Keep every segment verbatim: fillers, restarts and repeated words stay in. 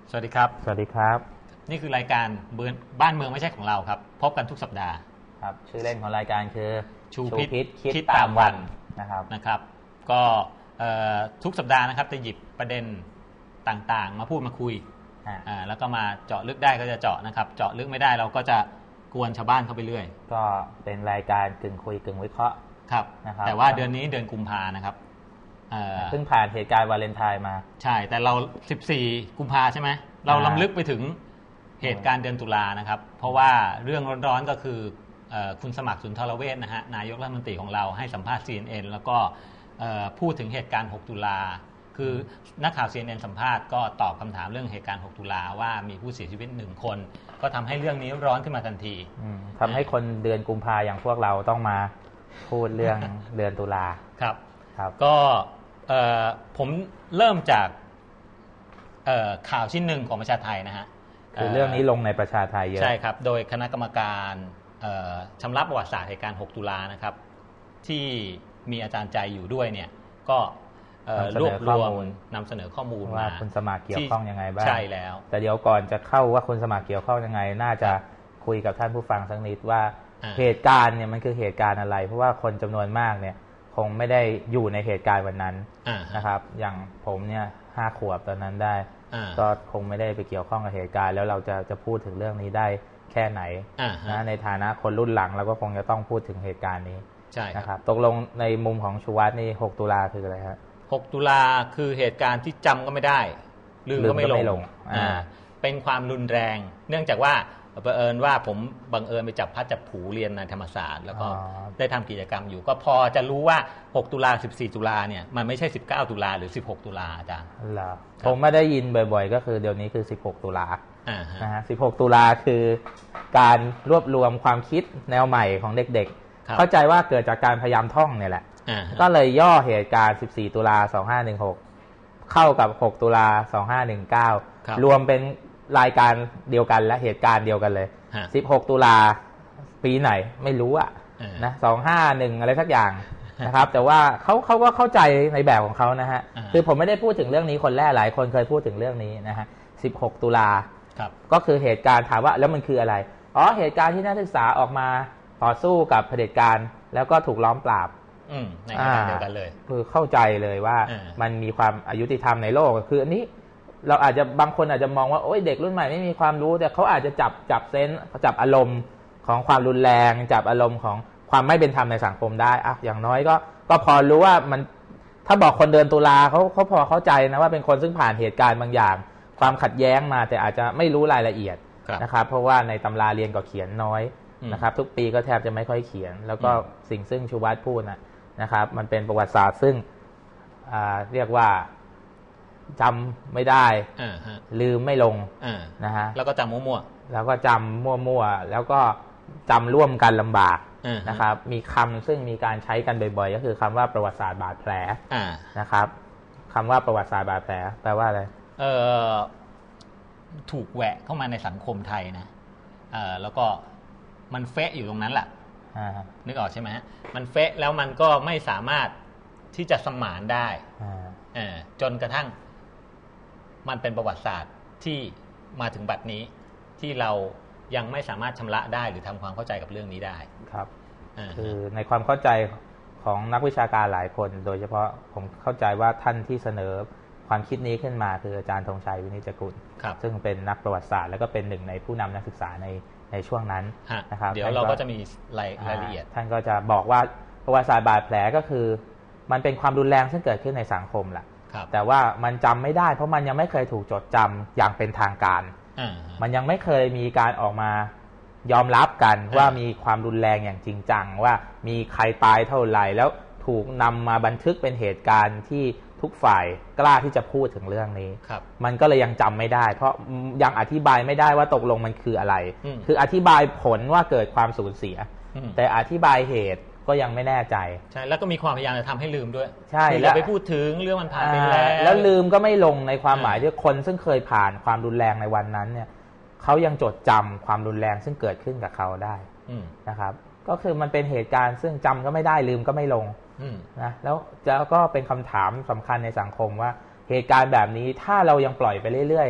สวัสดีครับสวัสดีครับนี่คือรายการบ้านเมืองไม่ใช่ของเราครับพบกันทุกสัปดาห์ครับชื่อเล่นของรายการคือชูพิษคิดตามวันนะครับนะครับก็ทุกสัปดาห์นะครับจะหยิบประเด็นต่างๆมาพูดมาคุยอ่าแล้วก็มาเจาะลึกได้ก็จะเจาะนะครับเจาะลึกไม่ได้เราก็จะกวนชาวบ้านเข้าไปเรื่อยก็เป็นรายการกึ่งคุยกึ่งวิเคราะห์ครับแต่ว่าเดือนนี้เดือนกุมภานะครับเพิ่งผ่านเหตุการณ์วาเลนไทน์มาใช่แต่เราสิบสี่กุมภาใช่ไหมเราล้ำลึกไปถึงเหตุการณ์เดือนตุลานะครับเพราะว่าเรื่องร้อนๆก็คือคุณสมัครสุนทรเวชนะฮะนายกรัฐมนตรีของเราให้สัมภาษณ์ ซี เอ็น เอ็น แล้วก็พูดถึงเหตุการณ์หกตุลาคือนักข่าว ซี เอ็น เอ็น สัมภาษณ์ก็ตอบคำถามเรื่องเหตุการณ์หกตุลาว่ามีผู้เสียชีวิตหนึ่งคนก็ทำให้เรื่องนี้ร้อนขึ้นมาทันทีทำให้คนเดือนกุมภาอย่างพวกเราต้องมาพูดเรื่องเดือนตุลาครับครับก็ผมเริ่มจากข่าวชิ้นหนึ่งของประชาไทยนะฮะคือเรื่องนี้ลงในประชาไทยเยอะใช่ครับโดยคณะกรรมการชำระประวัติศาสตร์เหตุการณ์หกตุลานะครับที่มีอาจารย์ใจอยู่ด้วยเนี่ยก็รวบรวมนำเสนอข้อมูลว่าคุณสมัครเกี่ยวข้องยังไงบ้างใช่แล้วแต่เดี๋ยวก่อนจะเข้าว่าคุณสมัครเกี่ยวข้องยังไงน่าจะคุยกับท่านผู้ฟังสักนิดว่าเหตุการณ์เนี่ยมันคือเหตุการณ์อะไรเพราะว่าคนจำนวนมากเนี่ยคงไม่ได้อยู่ในเหตุการณ์วันนั้นนะครับอย่างผมเนี่ยห้าขวบตอนนั้นได้ก็คงไม่ได้ไปเกี่ยวข้องกับเหตุการณ์แล้วเราจะจะพูดถึงเรื่องนี้ได้แค่ไหนนะในฐานะคนรุ่นหลังเราก็คงจะต้องพูดถึงเหตุการณ์นี้ใช่นะครับตกลงในมุมของชูวัฒน์นี่หกตุลาคืออะไรครับหกตุลาคือเหตุการณ์ที่จำก็ไม่ได้ลืมก็ไม่ลงเป็นความรุนแรงเนื่องจากว่าบังเอิญว่าผมบังเอิญไปจับพัดจับผูเรียนในธรรมศาสตร์แล้วก็ได้ทำกิจกรรมอยู่ก็พอจะรู้ว่าหกตุลาสิบสี่ตุลาเนี่ยมันไม่ใช่สิบเก้าตุลาหรือสิบหกตุลาอาจารย์ผมไม่ได้ยินบ่อยๆก็คือเดี๋ยวนี้คือสิบหกตุลานะฮะสิบหกตุลาคือการรวบรวมความคิดแนวใหม่ของเด็กๆเข้าใจว่าเกิดจากการพยายามท่องเนี่ยแหละก็เลยย่อเหตุการณ์สิบสี่ตุลาสองห้าหนึ่งหกเข้ากับหกตุลาสองห้าหนึ่งเก้ารวมเป็นรายการเดียวกันและเหตุการณ์เดียวกันเลยสิบหกตุลาปีไหนไม่รู้อ่ะนะสองห้าหนึ่งอะไรสักอย่างนะครับแต่ว่าเขาเขาก็เข้าใจในแบบของเขานะฮะคือผมไม่ได้พูดถึงเรื่องนี้คนแรกหลายคนเคยพูดถึงเรื่องนี้นะฮะสิบหกตุลาก็คือเหตุการณ์ถามว่าแล้วมันคืออะไรอ๋อเหตุการณ์ที่นักศึกษาออกมาต่อสู้กับเผด็จการแล้วก็ถูกล้อมปราบในขณะเดียวกันเลยคือเข้าใจเลยว่ามันมีความอายุติธรรมในโลกคืออันนี้เราอาจจะบางคนอาจจะมองว่าโอ้ยเด็กรุ่นใหม่ไม่มีความรู้แต่เขาอาจจะจับจับเซนส์จับอารมณ์ของความรุนแรงจับอารมณ์ของความไม่เป็นธรรมในสังคมได้อะอย่างน้อยก็ก็พอรู้ว่ามันถ้าบอกคนเดินตุลาเขาเขาพอเข้าใจนะว่าเป็นคนซึ่งผ่านเหตุการณ์บางอย่างความขัดแย้งมาแต่อาจจะไม่รู้รายละเอียดนะครับเพราะว่าในตำราเรียนก็เขียนน้อยนะครับทุกปีก็แทบจะไม่ค่อยเขียนแล้วก็สิ่งซึ่งชูวัฒน์พูดนะนะครับมันเป็นประวัติศาสตร์ซึ่งเรียกว่าจำไม่ได้ลืมไม่ลงนะฮะแล้วก็จำมั่วๆแล้วก็จำมั่วๆแล้วก็จำร่วมกันลำบากนะครับมีคำซึ่งมีการใช้กันบ่อยๆก็คือคำว่าประวัติศาสตร์บาดแผลนะครับคำว่าประวัติศาสตร์บาดแผลแปลว่าอะไรเออถูกแหวะเข้ามาในสังคมไทยนะเออแล้วก็มันเฟะอยู่ตรงนั้นแหละนึกออกใช่ไหมฮะมันเฟะแล้วมันก็ไม่สามารถที่จะสมานได้จนกระทั่งมันเป็นประวัติศาสตร์ที่มาถึงบัดนี้ที่เรายังไม่สามารถชำระได้หรือทำความเข้าใจกับเรื่องนี้ได้ครับคือในความเข้าใจของนักวิชาการหลายคนโดยเฉพาะผมเข้าใจว่าท่านที่เสนอความคิดนี้ขึ้นมาคืออาจารย์ธงชัยวินิจฉัยกุลซึ่งเป็นนักประวัติศาสตร์และก็เป็นหนึ่งในผู้นำนักศึกษาในในช่วงนั้นนะครับเดี๋ยวเราก็จะมีรายรายละเอียดท่านก็จะบอกว่าประวัติศาสตร์บาดแผลก็คือมันเป็นความรุนแรงซึ่งเกิดขึ้นในสังคมแหละแต่ว่ามันจำไม่ได้เพราะมันยังไม่เคยถูกจดจำอย่างเป็นทางการมันยังไม่เคยมีการออกมายอมรับกันว่ามีความรุนแรงอย่างจริงจังว่ามีใครตายเท่าไหร่แล้วถูกนำมาบันทึกเป็นเหตุการณ์ที่ทุกฝ่ายกล้าที่จะพูดถึงเรื่องนี้มันก็เลยยังจำไม่ได้เพราะยังอธิบายไม่ได้ว่าตกลงมันคืออะไรคืออธิบายผลว่าเกิดความสูญเสียแต่อธิบายเหตุก็ยังไม่แน่ใจใช่แล้วก็มีความพยายามจะทำให้ลืมด้วยใช่แล้วไปพูดถึงเรื่องมันผ่านไปแล้วแล้วลืมก็ไม่ลงในความหมายที่คนซึ่งเคยผ่านความรุนแรงในวันนั้นเนี่ยเขายังจดจำความรุนแรงซึ่งเกิดขึ้นกับเขาได้นะครับก็คือมันเป็นเหตุการณ์ซึ่งจำก็ไม่ได้ลืมก็ไม่ลงนะแล้วแล้วก็เป็นคำถามสำคัญในสังคมว่าเหตุการณ์แบบนี้ถ้าเรายังปล่อยไปเรื่อยๆเนี่ย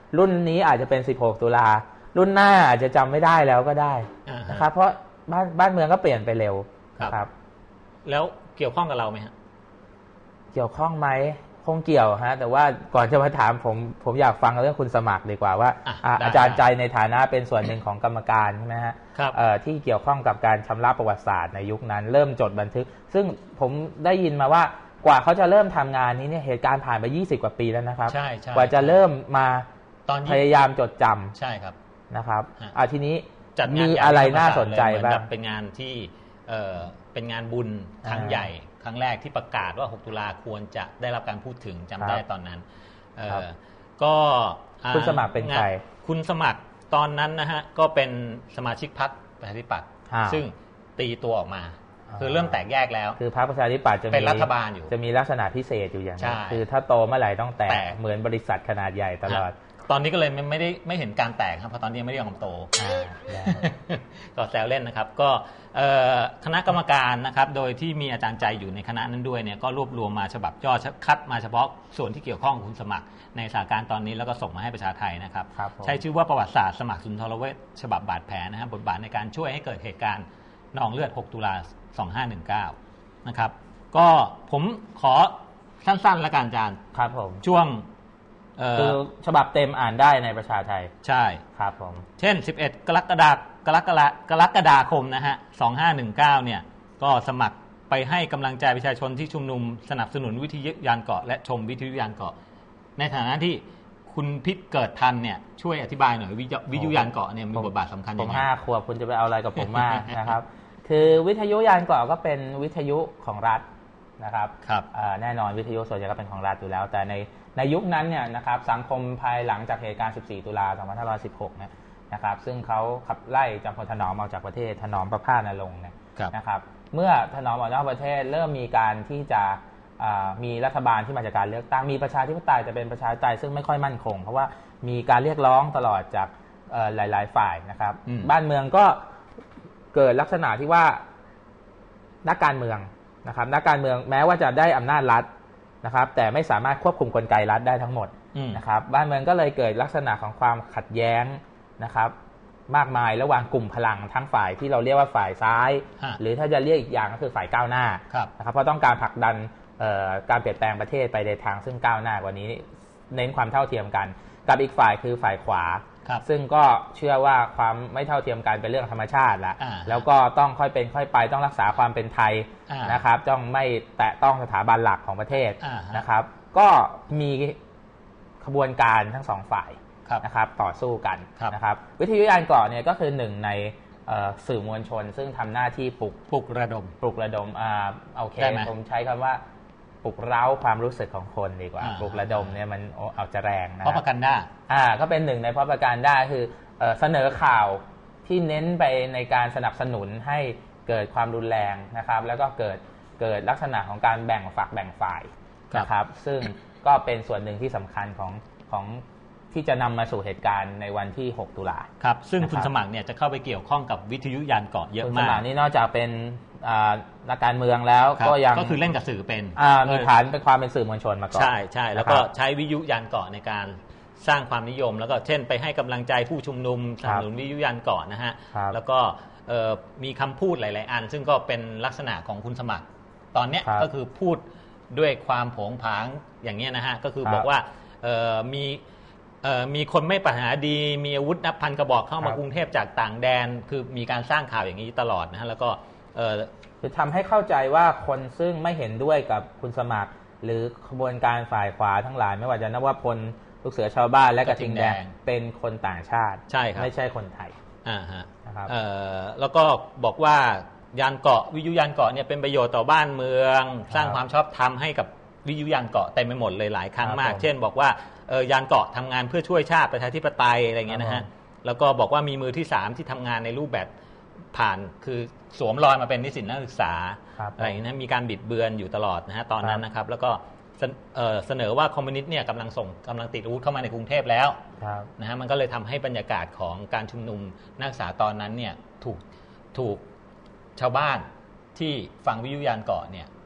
รุ่นนี้อาจจะเป็นสิบหกตุลารุ่นหน้าอาจจะจำไม่ได้แล้วก็ได้นะครับเพราะบ้านบ้านเมืองก็เปลี่ยนไปเร็วครับแล้วเกี่ยวข้องกับเราไหมฮะเกี่ยวข้องไหมคงเกี่ยวฮะแต่ว่าก่อนจะมาถามผมผมอยากฟังเรื่องคุณสมัครดีกว่าว่า อ, อาจารย์ใจในฐานะเป็นส่วนหนึ่งของกรรมการใช่ไหมฮะที่เกี่ยวข้องกับการชำระประวัติศาสตร์ในยุคนั้นเริ่มจดบันทึกซึ่งผมได้ยินมาว่ากว่าเขาจะเริ่มทำงานนี้เนี่ยเหตุการณ์ผ่านไปยี่สิบกว่าปีแล้วนะครับใช่ใช่กว่าจะเริ่มมาพยายามจดจำใช่ครับนะครับอ่าทีนี้มีอะไรน่าสนใจบ้างเป็นงานที่เอ่อเป็นงานบุญครั้งใหญ่ครั้งแรกที่ประกาศว่าหกตุลาควรจะได้รับการพูดถึงจำได้ตอนนั้นก็คุณสมัครเป็นใครคุณสมัครตอนนั้นนะฮะก็เป็นสมาชิกพรรคประชาธิปัตย์ซึ่งตีตัวออกมาคือเริ่มแตกแยกแล้วคือพรรคประชาธิปัตย์จะเป็นรัฐบาลอยู่จะมีลักษณะพิเศษอยู่อย่างนี้คือถ้าโตเมื่อไหร่ต้องแตกเหมือนบริษัทขนาดใหญ่ตลอดตอนนี้ก็เลยไม่ได้ไม่เห็นการแตกครับเพราะตอนนี้ยังไม่ได้ยอมโตก็แซวเล่นนะครับก็คณะกรรมการนะครับโดยที่มีอาจารย์ใจอยู่ในคณะนั้นด้วยเนี่ยก็รวบรวมมาฉบับย่อคัดมาเฉพาะส่วนที่เกี่ยวข้องกับคุณสมัครในสถานการณ์ตอนนี้แล้วก็ส่งมาให้ประชาไทยนะครับใช้ชื่อว่าประวัติศาสตร์สมัครสุนทรเวชฉบับบาดแผลนะครับบทบาทในการช่วยให้เกิดเหตุการณ์นองเลือดหกตุลาสองห้าหนึ่งเก้านะครับก็ผมขอสั้นๆแล้วกันอาจารย์ครับผมช่วงคือฉบับเต็มอ่านได้ในประชาไทยใช่ครับผมเช่นสิบเอ็ดกรกฎาคมกรกฎากรกฎาคมนะฮะสองห้าหนึ่งเก้าเนี่ยก็สมัครไปให้กำลังใจประชาชนที่ชุมนุมสนับสนุนวิทยุยานเกาะและชมวิทยุยานเกาะในฐานะที่คุณพิษเกิดทันเนี่ยช่วยอธิบายหน่อยวิทยุยานเกาะเนี่ยมีบทบาทสำคัญยังไงผมห้าขวบคุณจะไปเอาอะไรกับผมมากนะครับคือวิทยุยานเกาะก็เป็นวิทยุของรัฐนะครับแน่นอนวิทยุส่วนใหญ่ก็เป็นของรัฐอยู่แล้วแต่ในในยุคนั้นเนี่ยนะครับสังคมภายหลังจากเหตุการณ์สิบสี่ตุลาสองพันห้าร้อยสิบหกเนี่ยนะครับซึ่งเขาขับไล่จอมพลถนอมออกจากประเทศถนอมประพาสนรงค์เนี่ยนะครับเมื่อถนอมออกนอกประเทศเริ่มมีการที่จะมีรัฐบาลที่มาจากการเลือกตั้งมีประชาธิปไตยแต่เป็นประชาธิปไตยซึ่งไม่ค่อยมั่นคงเพราะว่ามีการเรียกร้องตลอดจากหลายๆฝ่ายนะครับบ้านเมืองก็เกิดลักษณะที่ว่านักการเมืองนะครับนักการเมืองแม้ว่าจะได้อำนาจรัฐนะครับแต่ไม่สามารถควบคุมกลไกรัฐได้ทั้งหมดนะครับบ้านเมืองก็เลยเกิดลักษณะของความขัดแย้งนะครับมากมายระหว่างกลุ่มพลังทั้งฝ่ายที่เราเรียกว่าฝ่ายซ้ายหรือถ้าจะเรียกอีกอย่างก็คือฝ่ายก้าวหน้านะครับเพราะต้องการผลักดันการเปลี่ยนแปลงประเทศไปในทางซึ่งก้าวหน้ากว่านี้เน้นความเท่าเทียมกันกับอีกฝ่ายคือฝ่ายขวาซึ่งก็เชื่อว่าความไม่เท่าเทียมกันเป็นเรื่องธรรมชาติละแล้วก็ต้องค่อยเป็นค่อยไปต้องรักษาความเป็นไทยนะครับต้องไม่แตะต้องสถาบันหลักของประเทศนะครับก็มีขบวนการทั้งสองฝ่ายนะครับต่อสู้กันนะครับวิทยุยานเกาะเนี่ยก็คือหนึ่งในสื่อมวลชนซึ่งทำหน้าที่ปลุกปลุกระดมปลุกระดมอ่าโอเคผมใช้คำว่าปลุกเร้าความรู้สึกของคนดีกว่าปลุกระดมเนี่ยมันเอาจะแรงนะเพราะประกันได้อ่าก็เป็นหนึ่งในเพราะประกันได้คือเสนอข่าวที่เน้นไปในการสนับสนุนให้เกิดความรุนแรงนะครับแล้วก็เกิดเกิดลักษณะของการแบ่งฝักแบ่งฝ่ายนะครับซึ่งก็เป็นส่วนหนึ่งที่สำคัญของของที่จะนำมาสู่เหตุการณ์ในวันที่หกตุลาครับซึ่งคุณสมัครเนี่ยจะเข้าไปเกี่ยวข้องกับวิทยุยานเกาะเยอะมากคุณสมัครนี่นอกจากเป็นนักการเมืองแล้วก็ยังก็คือเล่นกับสื่อเป็นมีฐานเป็นความเป็นสื่อมวลชนมาก่อนใช่ใช่แล้วก็ใช้วิทยุยานเกาะในการสร้างความนิยมแล้วก็เช่นไปให้กำลังใจผู้ชุมนุมสนับสนุนวิทยุยานเกาะนะฮะแล้วก็มีคำพูดหลายๆอันซึ่งก็เป็นลักษณะของคุณสมัครตอนนี้ก็คือพูดด้วยความโผงผางอย่างนี้นะฮะก็คือบอกว่ามีมีคนไม่ปรารถนาดีมีอาวุธนับพันกระบอกเข้ามากรุงเทพจากต่างแดนคือมีการสร้างข่าวอย่างนี้ตลอดนะฮะแล้วก็คือทำให้เข้าใจว่าคนซึ่งไม่เห็นด้วยกับคุณสมัครหรือขบวนการฝ่ายขวาทั้งหลายไม่ว่าจะนวพลลูกเสือชาวบ้านและกระทิงแดงเป็นคนต่างชาติใช่ครับไม่ใช่คนไทยอ่าฮะนะครับแล้วก็บอกว่ายานเกาะวิทยุยานเกาะเนี่ยเป็นประโยชน์ต่อบ้านเมืองสร้างความชอบธรรมให้กับวิทยุยานเกาะเต็มไปหมดเลยหลายครั้งมากเช่นบอกว่าเออยานเกาะทำงานเพื่อช่วยชาติประชาธิปไตยอะไรเงี้ยนะฮะแล้วก็บอกว่ามีมือที่สามที่ทำงานในรูปแบบผ่านคือสวมรอยมาเป็นนิสิตนักศึกษาอะไรอย่างนี้นะมีการบิดเบือนอยู่ตลอดนะฮะตอนนั้นนะครับแล้วก็เสนอว่าคอมมิวนิสต์เนี่ยกำลังส่งกำลังติดอาวุธเข้ามาในกรุงเทพแล้วนะฮะมันก็เลยทำให้บรรยากาศของการชุมนุมนักศึกษาตอนนั้นเนี่ยถูกถูกชาวบ้านที่ฟังวิทยุยานเกาะเนี่ย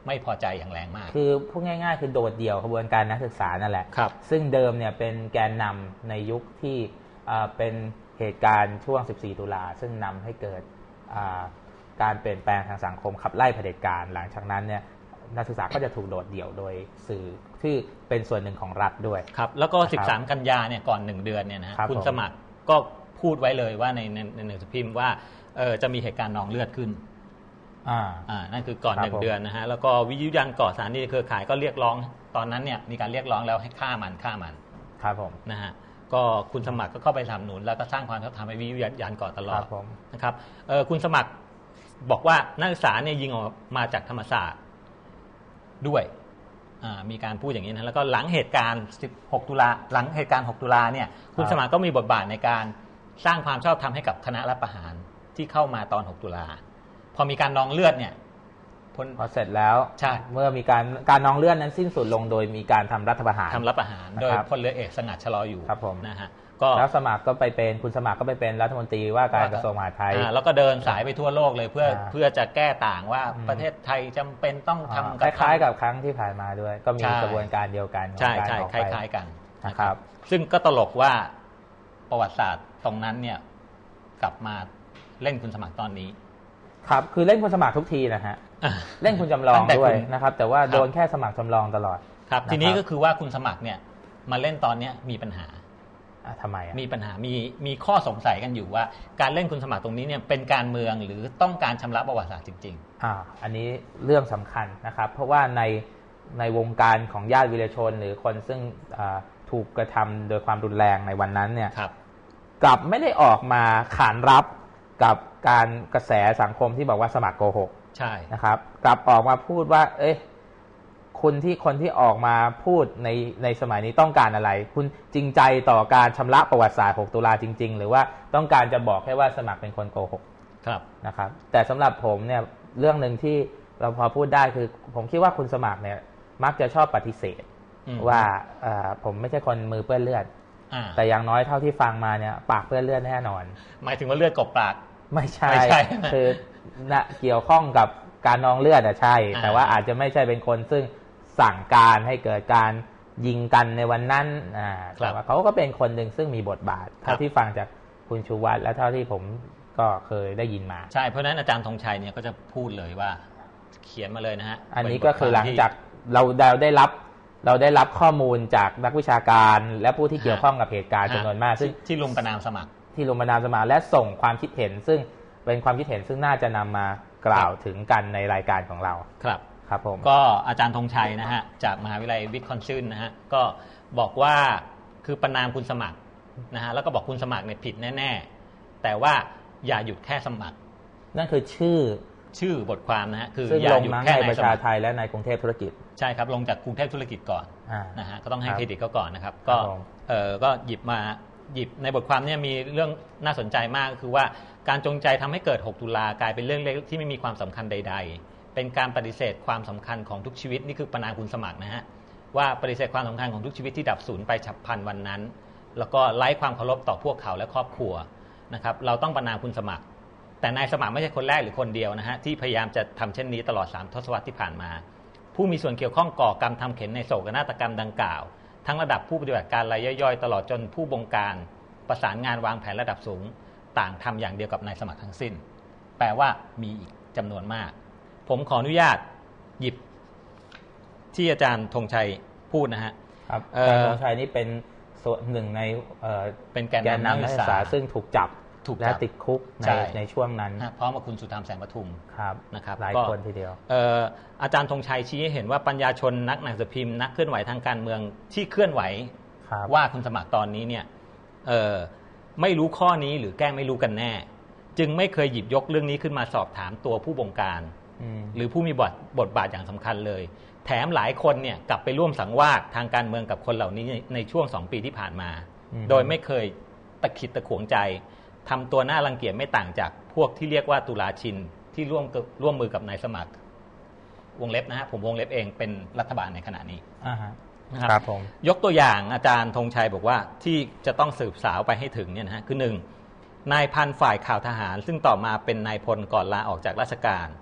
ไม่พอใจอย่างแรงมากคือพูดง่ายๆคือโดดเดี่ยวขบวนการนักศึกษานั่นแหละซึ่งเดิมเนี่ยเป็นแกนนำในยุคที่เป็นเหตุการณ์ช่วงสิบสี่ตุลาซึ่งนำให้เกิดการเปลี่ยนแปลงทางสังคมขับไล่เผด็จการหลังจากนั้นเนี่ยนักศึกษาก็จะถูกโดดเดี่ยวโดยสื่อที่เป็นส่วนหนึ่งของรัฐด้วยครับแล้วก็สิบสามกันยาเนี่ยก่อนหนึ่งเดือนเนี่ยนะคุณสมัครก็พูดไว้เลยว่าในในหนังสือพิมพ์ว่าเออจะมีเหตุการณ์นองเลือดขึ้นอ่าอ่านั่นคือก่อนหนึ่งเดือนนะฮะแล้วก็วิทยุยันก่อสถานีเครือข่ายก็เรียกร้องตอนนั้นเนี่ยมีการเรียกร้องแล้วให้ฆ่ามันฆ่ามันครับผมนะฮะก็คุณสมัครก็เข้าไปสนับสนุนแล้วก็สร้างความชอบธรรมให้วิทยุยันก่อตลอดนะครับเออคุณสมัครบอกว่านักศึกษาเนี่ยยิงออกมาจากธรรมศาสตร์ด้วยมีการพูดอย่างนี้นะแล้วก็หลังเหตุการณ์สิบหกตุลาหลังเหตุการณ์หกตุลาเนี่ยคุณสมัครก็มีบทบาทในการสร้างความชอบธรรมให้กับคณะรัฐประหารที่เข้ามาตอนหกตุลาพอมีการนองเลือดเนี่ยพอเสร็จแล้วใช่เมื่อมีการการนองเลือดนั้นสิ้นสุดลงโดยมีการทำรัฐประหารทำรัฐประหารโดยพลเรือเอกสงัดชะลออยู่ครับผมนะฮะก็แล้วสมัครก็ไปเป็นคุณสมัครก็ไปเป็นรัฐมนตรีว่าการกระทรวงมหาดไทยแล้วก็เดินสายไปทั่วโลกเลยเพื่อเพื่อจะแก้ต่างว่าประเทศไทยจำเป็นต้องทำคล้ายๆกับครั้งที่ผ่านมาด้วยก็มีกระบวนการเดียวกันใช่ใช่คล้ายๆกันนะครับซึ่งก็ตลกว่าประวัติศาสตร์ตรงนั้นเนี่ยกลับมาเล่นคุณสมัครตอนนี้ครับคือเล่นคุณสมัครทุกทีนะฮะเล่นคุณจำลองด้วยนะครับแต่ว่าโดนแค่สมัครจำลองตลอดครับทีนี้ก็คือว่าคุณสมัครเนี่ยมาเล่นตอนนี้มีปัญหาทำไมมีปัญหามีมีข้อสงสัยกันอยู่ว่าการเล่นคุณสมัครตรงนี้เนี่ยเป็นการเมืองหรือต้องการชำระประวัติศาสตร์จริงๆอ่าอันนี้เรื่องสำคัญนะครับเพราะว่าในในวงการของญาติวีรชนหรือคนซึ่งถูกกระทำโดยความรุนแรงในวันนั้นเนี่ยกลับไม่ได้ออกมาขานรับกับการกระแสสังคมที่บอกว่าสมัครโกหกใช่นะครับกลับออกมาพูดว่าเอ๊ะคุณที่คนที่ออกมาพูดในในสมัยนี้ต้องการอะไรคุณจริงใจต่อการชำระประวัติศาสตร์หกตุลาจริงๆหรือว่าต้องการจะบอกแค่ว่าสมัครเป็นคนโกหกครับนะครับแต่สำหรับผมเนี่ยเรื่องหนึ่งที่เราพอพูดได้คือผมคิดว่าคุณสมัครเนี่ยมักจะชอบปฏิเสธว่าผมไม่ใช่คนมือเปื้อนเลือดแต่อย่างน้อยเท่าที่ฟังมาเนี่ยปากเปื้อนเลือดแน่นอนหมายถึงว่าเลือดกบปากไม่ใช่คือนะเกี่ยวข้องกับการนองเลือดอะใช่แต่ว่าอาจจะไม่ใช่เป็นคนซึ่งสั่งการให้เกิดการยิงกันในวันนั้นแต่ว่าเขาก็เป็นคนหนึ่งซึ่งมีบทบาทเท่าที่ฟังจากคุณชูวัฒน์และเท่าที่ผมก็เคยได้ยินมาใช่เพราะนั้นอาจารย์ธงชัยเนี่ยก็จะพูดเลยว่าเขียนมาเลยนะฮะอันนี้ก็คือหลังจากเราเราได้รับเราได้รับข้อมูลจากนักวิชาการและผู้ที่เกี่ยวข้องกับเหตุการณ์จำนวนมากซึ่งที่ลงประนามสมัครที่ลงประนามสมัครและส่งความคิดเห็นซึ่งเป็นความคิดเห็นซึ่งน่าจะนำมากล่าวถึงกันในรายการของเราครับครับผมก็อาจารย์ธงชัยนะฮะจากมหาวิทยาลัยวิสคอนซินนะฮะก็บอกว่าคือประนามคุณสมัครนะฮะแล้วก็บอกคุณสมัครเนี่ยผิดแน่ๆแต่ว่าอย่าหยุดแค่สมัครนั่นคือชื่อชื่อบทความนะฮะคืออย่าหยุดแค่ในประชาไทยและในกรุงเทพธุรกิจใช่ครับลงจากกรุงเทพธุรกิจก่อนนะฮะก็ต้องให้เครดิตเขาก่อนนะครับก็เออก็หยิบมาหยิบในบทความนี้มีเรื่องน่าสนใจมากคือว่าการจงใจทำให้เกิดหกตุลากลายเป็นเรื่องเล็กที่ไม่มีความสำคัญใดๆเป็นการปฏิเสธความสำคัญของทุกชีวิตนี่คือประนามคุณสมัครนะฮะว่าปฏิเสธความสำคัญของทุกชีวิตที่ดับสูญไปฉับพลันวันนั้นแล้วก็ไร้ความเคารพต่อพวกเขาและครอบครัวนะครับเราต้องประนามคุณสมัครแต่นายสมัครไม่ใช่คนแรกหรือคนเดียวนะฮะที่พยายามจะทำเช่นนี้ตลอดสามทศวรรษที่ผ่านมาผู้มีส่วนเกี่ยวข้องก่อกรรมทำเข็นในโศกนาฏกรรมดังกล่าวทั้งระดับผู้ปฏิบัติการรายย่อยๆตลอดจนผู้บงการประสานงานวางแผนระดับสูงต่างทำอย่างเดียวกับนายสมัครทั้งสิ้นแปลว่ามีอีกจำนวนมากผมขออนุญาตหยิบที่อาจารย์ธงชัยพูดนะฮะครับอาจารย์ธงชัยนี่เป็นส่วนหนึ่งในเป็นแกนนำนักศึกษาซึ่งถูกจับและติดคุกในในช่วงนั้นพร้อมกับคุณสุธรรมแสงปทุมนะครับหลายคนทีเดียวอาจารย์ธงชัยชี้ให้เห็นว่าปัญญาชนนักหนังสือพิมพ์นักเคลื่อนไหวทางการเมืองที่เคลื่อนไหวว่าคุณสมัครตอนนี้เนี่ยไม่รู้ข้อนี้หรือแกล้งไม่รู้กันแน่จึงไม่เคยหยิบยกเรื่องนี้ขึ้นมาสอบถามตัวผู้บงการหรือผู้มีบทบทบาทอย่างสำคัญเลยแถมหลายคนเนี่ยกลับไปร่วมสังวาสทางการเมืองกับคนเหล่านี้ในช่วงสองปีที่ผ่านมาโดยไม่เคยตะขิดตะขวงใจทำตัวหน้ารังเกียจไม่ต่างจากพวกที่เรียกว่าตุลาชินที่ร่วมร่วมมือกับนายสมัครวงเล็บนะฮะผมวงเล็บเองเป็นรัฐบาลในขณะนี้นะครับผมยกตัวอย่างอาจารย์ธงชัยบอกว่าที่จะต้องสืบสาวไปให้ถึงเนี่ยนะฮะคือหนึ่งนายพันฝ่ายข่าวทหารซึ่งต่อมาเป็นนายพลก่อนลาออกจากราชการ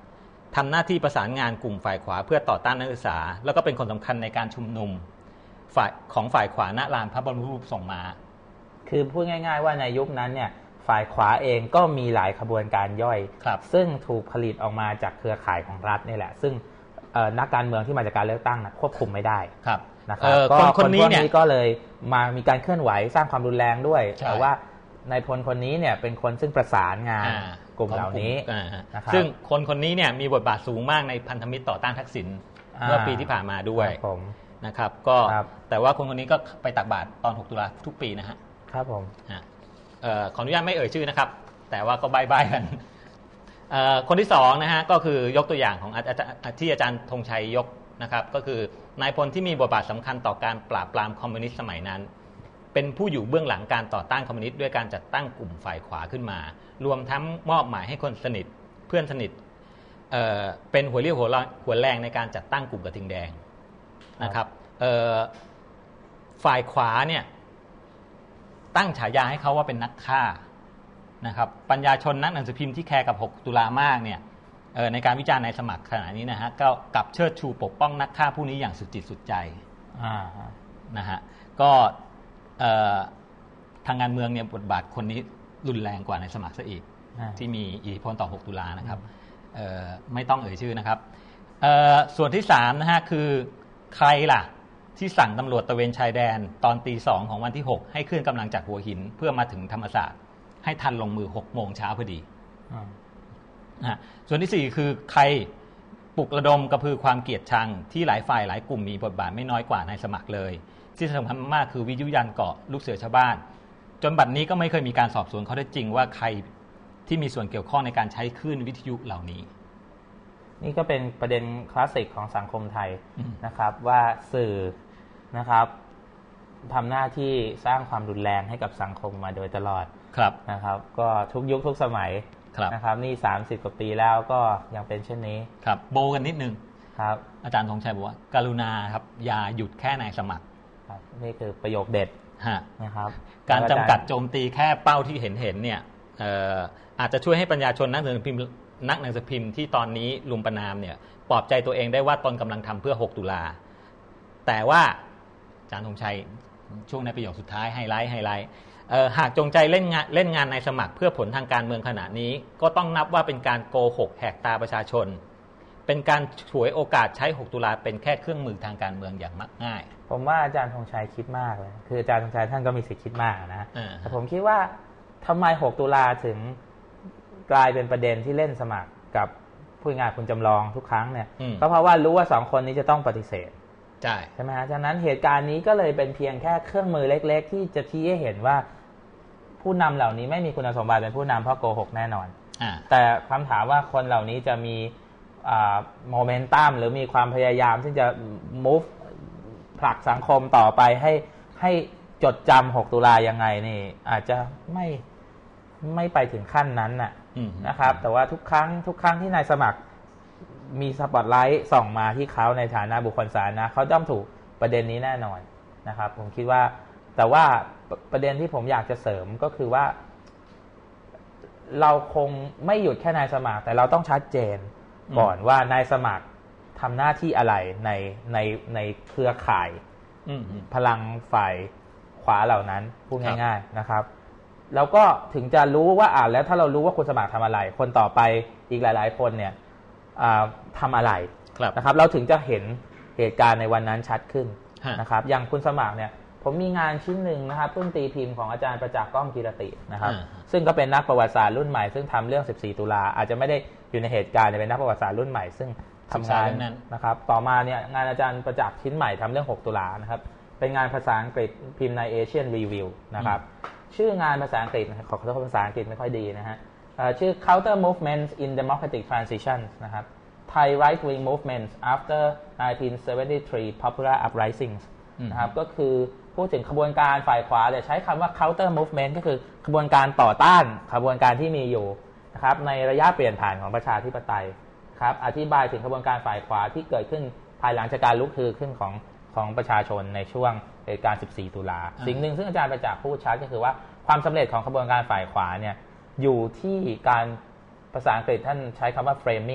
ทำหน้าที่ประสานงานกลุ่มฝ่ายขวาเพื่อต่อต้านนักศึกษาแล้วก็เป็นคนสำคัญในการชุมนุมฝ่ายของฝ่ายขวาณลานพระบรมรูปทรงม้าคือพูดง่ายๆว่าในยุคนั้นเนี่ยฝ่ายขวาเองก็มีหลายขบวนการย่อยซึ่งถูกผลิตออกมาจากเครือข่ายของรัฐนี่แหละซึ่งนักการเมืองที่มาจากการเลือกตั้งนะควบคุมไม่ได้นะครับก็คนพวกนี้ก็เลยมามีการเคลื่อนไหวสร้างความรุนแรงด้วยแต่ว่านายพลคนนี้เนี่ยเป็นคนซึ่งประสานงานกลุ่มเหล่านี้นะครับซึ่งคนคนนี้เนี่ยมีบทบาทสูงมากในพันธมิตรต่อต้านทักษิณเมื่อปีที่ผ่านมาด้วยนะครับก็แต่ว่าคนคนนี้ก็ไปตักบาตรตอนหกตุลาทุกปีนะฮะครับผมขออนุญาตไม่เอ่ยชื่อนะครับแต่ว่าก็ใบ้ๆกันคนที่สองนะฮะก็คือยกตัวอย่างของที่อาจารย์ธงชัยยกนะครับก็คือนายพลที่มีบทบาทสำคัญต่อการปราบปรามคอมมิวนิสต์สมัยนั้นเป็นผู้อยู่เบื้องหลังการต่อต้านคอมมิวนิสต์ด้วยการจัดตั้งกลุ่มฝ่ายขวาขึ้นมารวมทั้งมอบหมายให้คนสนิทเพื่อนสนิท เอ่อ เป็นหัวเรี่ยวหัวแรงในการจัดตั้งกลุ่มกระทิงแดงนะครับฝ่ายขวาเนี่ยตั้งฉายาให้เขาว่าเป็นนักฆ่านะครับปัญญาชนนักหนังสือพิมพ์ที่แคร์กับหกตุลามากเนี่ยในการวิจารณ์ในสมัครขณะนี้นะฮะก็กลับเชิดชูปกป้องนักฆ่าผู้นี้อย่างสุดจิตสุดใจนะฮะก็ทางการเมืองเนี่ยบทบาทคนนี้รุนแรงกว่าในสมัครซะอีกที่มีอิทธิพลต่อหกตุลานะครับไม่ต้องเอ่ยชื่อนะครับส่วนที่สามนะฮะคือใครล่ะที่สั่งตำรวจตระเวนชายแดนตอนตีสองของวันที่หกให้เคลื่อนกำลังจากหัวหินเพื่อมาถึงธรรมศาสตร์ให้ทันลงมือหกโมงเช้าพอดีนะส่วนที่สี่คือใครปลุกระดมกระพือความเกลียดชังที่หลายฝ่ายหลายกลุ่มมีบทบาทไม่น้อยกว่าในสมัครเลยที่สำคัญมากคือวิทยุยันเกาะลูกเสือชาวบ้านจนบัดนี้ก็ไม่เคยมีการสอบสวนข้อเท็จจริงว่าใครที่มีส่วนเกี่ยวข้องในการใช้คลื่นวิทยุเหล่านี้นี่ก็เป็นประเด็นคลาสสิกของสังคมไทยนะครับว่าสื่อนะครับทำหน้าที่สร้างความรุนแรงให้กับสังคมมาโดยตลอดนะครับก็ทุกยุคทุกสมัยนะครับนี่สามสิบกว่าปีแล้วก็ยังเป็นเช่นนี้ครับโบกันนิดนึงครับอาจารย์ธงชัยบอกว่ากรุณาครับอย่าหยุดแค่นายสมัครครับนี่คือประโยคเด็ดนะครับการจำกัดโจมตีแค่เป้าที่เห็นเห็นเนี่ยอาจจะช่วยให้ปัญญาชนนักหนังสือพิมพ์นักหนังสือพิมพ์ที่ตอนนี้ลุมประนามเนี่ยปลอบใจตัวเองได้ว่าตนกำลังทำเพื่อหกตุลาแต่ว่าอาจารย์ธงชัยช่วงในประโยคสุดท้ายไฮไลท์ไฮไลท์หากจงใจเล่นงานเล่นงานในสมัครเพื่อผลทางการเมืองขณะนี้ก็ต้องนับว่าเป็นการโกหกแหกตาประชาชนเป็นการฉวยโอกาสใช้หกตุลาเป็นแค่เครื่องมือทางการเมืองอย่างมักง่ายผมว่าอาจารย์ธงชัยคิดมากเลยคืออาจารย์ธงชัยท่านก็มีสิทธิ์คิดมากนะแต่ผมคิดว่าทำไมหกตุลาถึงกลายเป็นประเด็นที่เล่นสมัครกับผู้งานคุณจำลองทุกครั้งเนี่ยก็เพราะว่ารู้ว่าสองคนนี้จะต้องปฏิเสธใช่ใช่ไหมฮะฉะนั้นเหตุการณ์นี้ก็เลยเป็นเพียงแค่เครื่องมือเล็กๆที่จะชี้ให้เห็นว่าผู้นำเหล่านี้ไม่มีคุณสมบัติเป็นผู้นำเพราะโกหกแน่นอนแต่คำถามว่าคนเหล่านี้จะมีโมเมนตัมหรือมีความพยายามที่จะ move ผลักสังคมต่อไปให้ให้จดจำหกตุลายังไงนี่อาจจะไม่ไม่ไปถึงขั้นนั้นน่ะนะครับแต่ว่าทุกครั้งทุกครั้งที่นายสมัครมีสปอตไลท์ส่องมาที่เขาในฐานะบุคคลสาธารณะเขาย่อมถูกประเด็นนี้แน่นอนนะครับผมคิดว่าแต่ว่าประเด็นที่ผมอยากจะเสริมก็คือว่าเราคงไม่หยุดแค่นายสมัครแต่เราต้องชัดเจนก่อนว่านายสมัครทำหน้าที่อะไรในในในเครือข่ายพลังฝ่ายขวาเหล่านั้นพูดง่ายๆนะครับแล้วก็ถึงจะรู้ว่าอ่าแล้วถ้าเรารู้ว่าคุณสมัครทำอะไรคนต่อไปอีกหลายๆคนเนี่ยทำอะไรนะครับเราถึงจะเห็นเหตุการณ์ในวันนั้นชัดขึ้นนะครับอย่างคุณสมัครเนี่ยผมมีงานชิ้นหนึ่งนะครับเพิ่งตีพิมพ์ของอาจารย์ประจักษ์ก้องกีรตินะครับซึ่งก็เป็นนักประวัติศาสตร์รุ่นใหม่ซึ่งทำเรื่องสิบสี่ตุลาอาจจะไม่ได้อยู่ในเหตุการณ์เป็นนักประวัติศาสตร์รุ่นใหม่ซึ่งทำงานนะครับต่อมาเนี่ยงานอาจารย์ประจักษ์ชิ้นใหม่ทำเรื่องหกตุลานะครับเป็นงานภาษาอังกฤษพิมพ์ใน Asian Review นะครับชื่องานภาษาอังกฤษขอโทษภาษาอังกฤษไม่ค่อยดีนะฮะชื่อ Counter Movements in Democratic Transition นะครับ Thai Right-Wing Movements After ไนน์ทีนเซเวนตี้ทรี Popular Uprisings นะครับก็คือพูดถึงขบวนการฝ่ายขวาแต่ใช้คำว่า counter movement ก็คือขบวนการต่อต้านขบวนการที่มีอยู่นะครับในระยะเปลี่ยนผ่านของประชาธิปไตยครับอธิบายถึงขบวนการฝ่ายขวาที่เกิดขึ้นภายหลังจากการลุกฮือขึ้นของของประชาชนในช่วงเหตุการณ์สิบสี่ตุลาสิ่งหนึ่งซึ่งอาจารย์ประจักษ์พูดชัดก็คือว่าความสำเร็จของขบวนการฝ่ายขวาเนี่ยอยู่ที่การภาษาอังกฤษท่านใช้คำว่า framing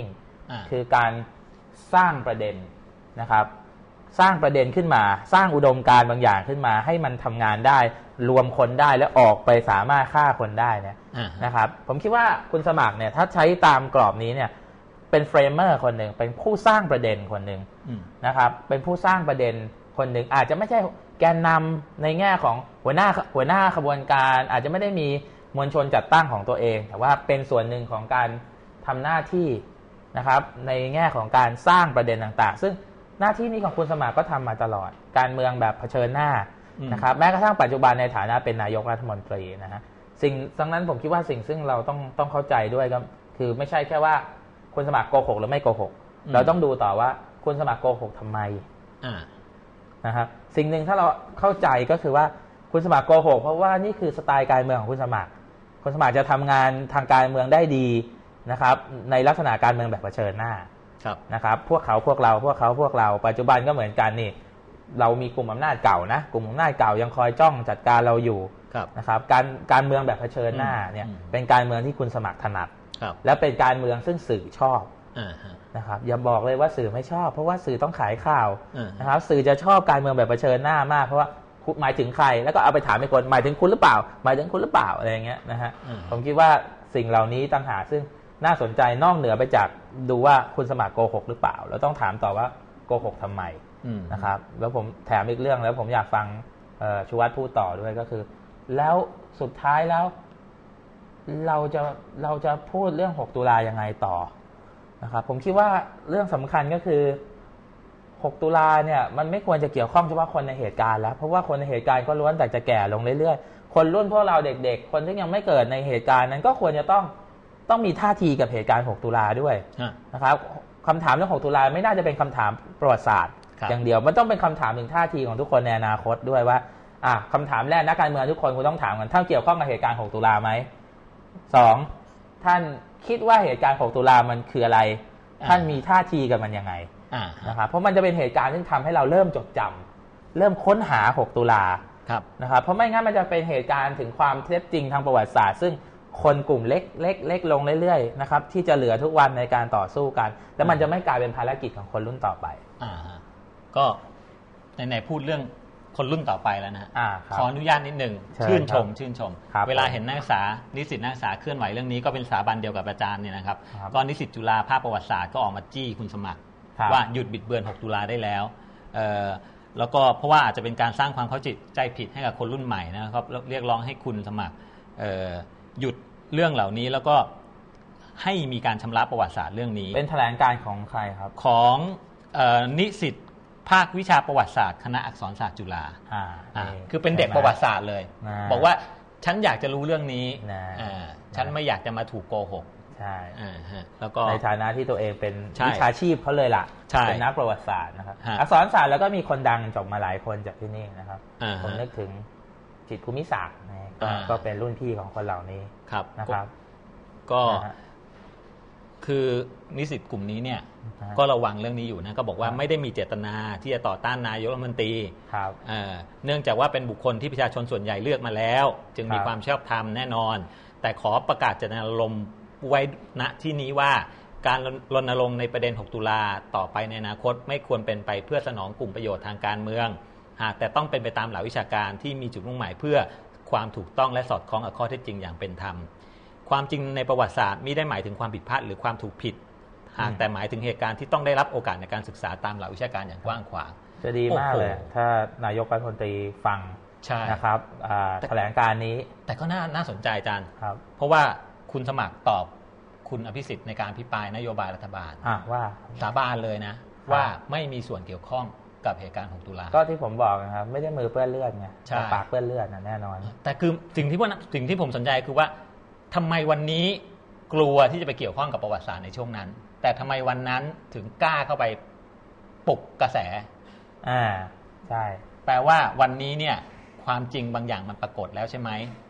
คือการสร้างประเด็นนะครับสร้างประเด็นขึ้นมาสร้างอุดมการณ์บางอย่างขึ้นมาให้มันทำงานได้รวมคนได้แล้วออกไปสามารถฆ่าคนได้เนี่ยนะครับผมคิดว่าคุณสมัครเนี่ยถ้าใช้ตามกรอบนี้เนี่ยเป็นเฟรมเมอร์คนหนึ่งเป็นผู้สร้างประเด็นคนหนึ่งนะครับเป็นผู้สร้างประเด็นคนหนึ่งอาจจะไม่ใช่แกนนำในแง่ของหัวหน้าหัวหน้าขบวนการอาจจะไม่ได้มีมวลชนจัดตั้งของตัวเองแต่ว่าเป็นส่วนหนึ่งของการทำหน้าที่นะครับในแง่ของการสร้างประเด็นต่างๆซึ่งหน้าที่นี้ของคุณสมัครก็ทำมาตลอดการเมืองแบบเผชิญหน้านะครับแม้กระทั่งปัจจุบันในฐานะเป็นนายกรัฐมนตรีนะฮะสิ่งดังนั้นผมคิดว่าสิ่งซึ่งเราต้องต้องเข้าใจด้วยก็คือไม่ใช่แค่ว่าคุณสมัครโกหกหรือไม่โกหกเราต้องดูต่อว่าคุณสมัครโกหกทำไมนะครับสิ่งหนึ่งถ้าเราเข้าใจก็คือว่าคุณสมัครโกหกเพราะว่านี่คือสไตล์การเมืองของคุณสมัครคุณสมัครจะทำงานทางการเมืองได้ดีนะครับในลักษณะการเมืองแบบเผชิญหน้านะครับพวกเขาพวกเราพวกเขาพวกเราปัจจุบันก็เหมือนกันนี่เรามีกลุ่มอำนาจเก่านะกลุ่มอำนาจเก่ายังคอยจ้องจัดการเราอยู่นะครับการการเมืองแบบเผชิญหน้าเนี่ยเป็นการเมืองที่คุณสมัครถนัดและเป็นการเมืองซึ่งสื่อชอบนะครับอย่าบอกเลยว่าสื่อไม่ชอบเพราะว่าสื่อต้องขายข่าวนะครับสื่อจะชอบการเมืองแบบเผชิญหน้ามากเพราะว่าหมายถึงใครแล้วก็เอาไปถามให้คนหมายถึงคุณหรือเปล่าหมายถึงคุณหรือเปล่าอะไรอย่างเงี้ยนะฮะผมคิดว่าสิ่งเหล่านี้ต่างหากซึ่งน่าสนใจนอกเหนือไปจากดูว่าคุณสมัครโกหกหรือเปล่าเราต้องถามต่อว่าโกหกทำไมนะครับแล้วผมแถมอีกเรื่องแล้วผมอยากฟังชูวัฒน์พูดต่อด้วยก็คือแล้วสุดท้ายแล้วเราจะเราจะพูดเรื่องหกตุลายังไงต่อนะครับผมคิดว่าเรื่องสำคัญก็คือหกตุลาเนี่ยมันไม่ควรจะเกี่ยวข้องเฉพาะคนในเหตุการณ์แล้วเพราะว่าคนในเหตุการณ์ก็ล้วนแต่จะแก่ลงเรื่อยๆคนรุ่นพวกเราเด็กๆคนที่ยังไม่เกิดในเหตุการณ์นั้นก็ควรจะต้องต้องมีท่าทีกับเหตุการณ์หกตุลาด้วยนะครับคำถามเรื่องหกตุลาไม่น่าจะเป็นคำถามประวัติศาสตร์อย่างเดียวมันต้องเป็นคำถามถึงท่าทีของทุกคนในอนาคตด้วยว่าอ่ะคำถามแรกนักการเมืองทุกคนคุณต้องถามกันท่านเกี่ยวข้องกับเหตุการณ์หกตุลาไหมสองท่านคิดว่าเหตุการณ์หกตุลามันคืออะไรท่านมีท่าทีกับมันยังไงนะครับเพราะมันจะเป็นเหตุการณ์ที่ทำให้เราเริ่มจดจำเริ่มค้นหาหกตุลานะครับเพราะไม่งั้นมันจะเป็นเหตุการณ์ถึงความเท็จจริงทางประวัติศาสตร์ซึ่งคนกลุ่มเล็กเล็กเล็กลงเรื่อยๆนะครับที่จะเหลือทุกวันในการต่อสู้กันแล้วมันจะไม่กลายเป็นภารกิจของคนรุ่นต่อไปอ่าก็ไหนๆพูดเรื่องคนรุ่นต่อไปแล้วนะขออนุญาตนิดหนึ่งชื่นชมชื่นชมเวลาเห็นนักศึกษานิสิตนักศึกษาเคลื่อนไหวเรื่องนี้ก็เป็นสถาบันเดียวกับอาจารย์เนี่ยนะครับก็นิสิตจุฬาภาคประวัติศาสตร์ก็ออกมาจี้คุณสมัครว่าหยุดบิดเบือนหกตุลาได้แล้วแล้วก็เพราะว่าอาจจะเป็นการสร้างความเข้าใจผิดให้กับคนรุ่นใหม่นะครับเรียกร้องให้คุณสมัครหยุดเรื่องเหล่านี้แล้วก็ให้มีการชำระประวัติศาสตร์เรื่องนี้เป็นแถลงการของใครครับของนิสิตภาควิชาประวัติศาสตร์คณะอักษรศาสตร์จุฬาคือเป็นเด็กประวัติศาสตร์เลยบอกว่าฉันอยากจะรู้เรื่องนี้ฉันไม่อยากจะมาถูกโกหกใช่แล้วก็ในฐานะที่ตัวเองเป็นวิชาชีพเขาเลยล่ะเป็นนักประวัติศาสตร์นะครับอักษรศาสตร์แล้วก็มีคนดังจบมาหลายคนจากที่นี่นะครับผมนึกถึงจิตรภูมิศักดิ์ก็เป็นรุ่นพี่ของคนเหล่านี้นะครับก็คือนิสิตกลุ่มนี้เนี่ยก็ระวังเรื่องนี้อยู่นะก็บอกว่าไม่ได้มีเจตนาที่จะต่อต้านนายกรัฐมนตรีเนื่องจากว่าเป็นบุคคลที่ประชาชนส่วนใหญ่เลือกมาแล้วจึงมีความชอบธรรมแน่นอนแต่ขอประกาศเจตนารมณ์ไว้ณที่นี้ว่าการรณรงค์ในประเด็นหกตุลาต่อไปในอนาคตไม่ควรเป็นไปเพื่อสนองกลุ่มประโยชน์ทางการเมืองหากแต่ต้องเป็นไปตามหลักวิชาการที่มีจุดมุ่งหมายเพื่อความถูกต้องและสอดคล้องกับข้อเท็จจริงอย่างเป็นธรรมความจริงในประวัติศาสตร์ไม่ได้หมายถึงความผิดพลาดหรือความถูกผิดหากแต่หมายถึงเหตุการณ์ที่ต้องได้รับโอกาสในการศึกษาตามหลักวิชาการอย่างกว้างขวางจะดีมากเลยถ้านายกรัฐมนตรีฟังนะครับแถลงการนี้แต่ก็น่าน่าสนใจอาจารย์เพราะว่าคุณสมัครตอบคุณอภิสิทธิ์ในการอภิปรายนโยบายรัฐบาลว่าสาบานเลยนะว่าไม่มีส่วนเกี่ยวข้องกับเหตุการณ์หกตุลาก็ที่ผมบอกนะครับไม่ได้มือเปื้อนเลือดไงปากเปื้อนเลือดนะแน่นอนแต่คือสิ่งที่ว่าสิ่งที่ผมสนใจคือว่าทำไมวันนี้กลัวที่จะไปเกี่ยวข้องกับประวัติศาสตร์ในช่วงนั้นแต่ทำไมวันนั้นถึงกล้าเข้าไปปลุกกระแสอ่าใช่แปลว่าวันนี้เนี่ยความจริงบางอย่างมันปรากฏแล้วใช่ไหม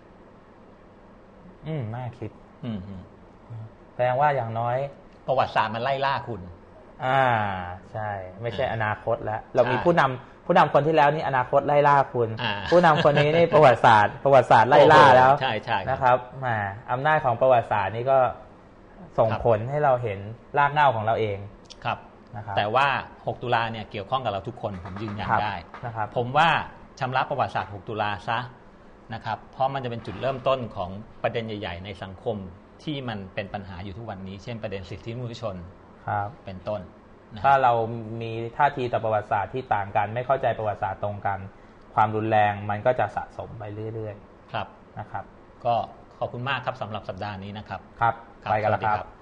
อืมน่าคิดอืมแสดงว่าอย่างน้อยประวัติศาสตร์มันไล่ล่าคุณอ่าใช่ไม่ใช่อนาคตแล้วเรามีผู้นำผู้นำคนที่แล้วนี่อนาคตไล่ล่าคุณผู้นำคนนี้นี่ประวัติศาสตร์ประวัติศาสตร์ไล่ล่าแล้วใช่ใช่นะครับมาอำนาจของประวัติศาสตร์นี่ก็ส่งผลให้เราเห็นรากเหง้าของเราเองครับนะครับแต่ว่าหกตุลาเนี่ยเกี่ยวข้องกับเราทุกคนผมยืนยันได้นะครับผมว่าชำระประวัติศาสตร์หกตุลาซะนะครับเพราะมันจะเป็นจุดเริ่มต้นของประเด็นใหญ่ๆในสังคมที่มันเป็นปัญหาอยู่ทุกวันนี้เช่นประเด็นสิทธิมนุษยชนเป็นต้นถ้าเรามีท่าทีต่อประวัติศาสตร์ที่ต่างกันไม่เข้าใจประวัติศาสตร์ตรงกันความรุนแรงมันก็จะสะสมไปเรื่อยๆครับนะครับก็ขอบคุณมากครับสำหรับสัปดาห์นี้นะครับครับไปกันแล้วครับ